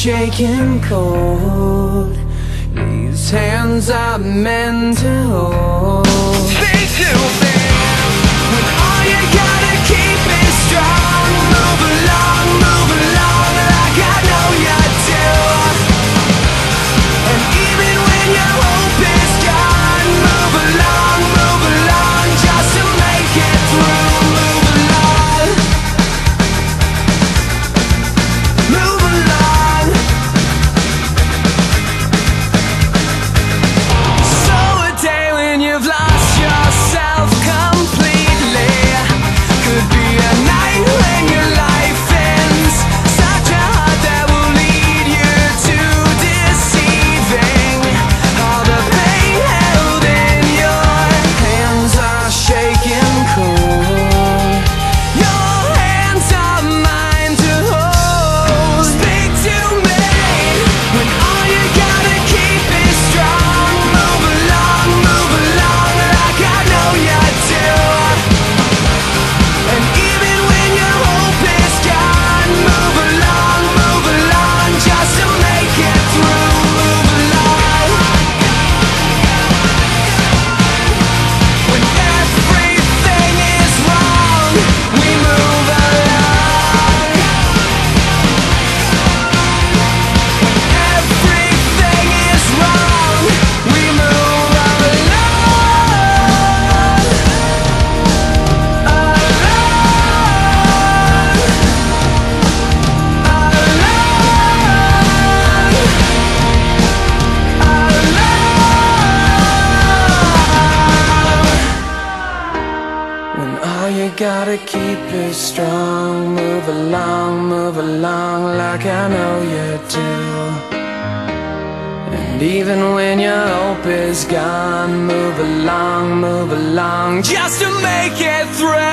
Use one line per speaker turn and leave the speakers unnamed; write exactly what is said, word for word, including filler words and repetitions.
shaking cold. These hands are meant to hold. Speak to me when all you gotta keep is strong. Move along, move along like I know you do. And even when your hope is gone, move along, move along just to make it through. Move along, move along. So a day when you've lost yourself completely could be a night when your life ends. Such a heart that will lead you to deceiving. All the pain held in your hands are shaking cold. Your hands are mine to hold. Speak to me when all you gotta keep is strong. Move along, move along like I know you do. And even when your hope is gone, move along, move along just to make it through. Move along when everything is wrong. We move along when everything is wrong. We move along, when all you gotta keep is strong. Move along, move along like I know you do. And even when your hope is gone, move along, move along just to make it through.